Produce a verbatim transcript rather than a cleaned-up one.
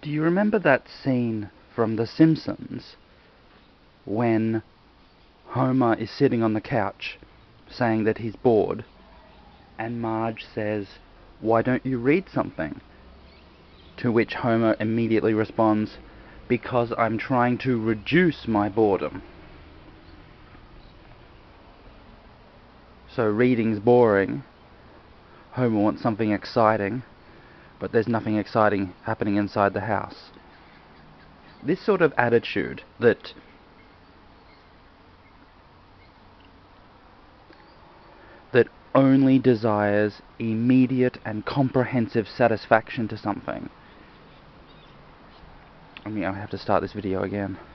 Do you remember that scene from The Simpsons when Homer is sitting on the couch saying that he's bored and Marge says, "Why don't you read something?" To which Homer immediately responds, "Because I'm trying to reduce my boredom." So reading's boring. Homer wants something exciting, but there's nothing exciting happening inside the house. This sort of attitude that that only desires immediate and comprehensive satisfaction to something. I mean, I have to start this video again.